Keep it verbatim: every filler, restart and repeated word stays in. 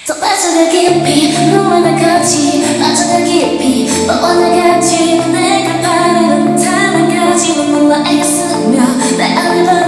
더 빠져가 깊이 너와 나 같이 빠져가 깊이 너와 나 같이 내가 바라는 단 한 가지만 몰라 애쓰며 내 안을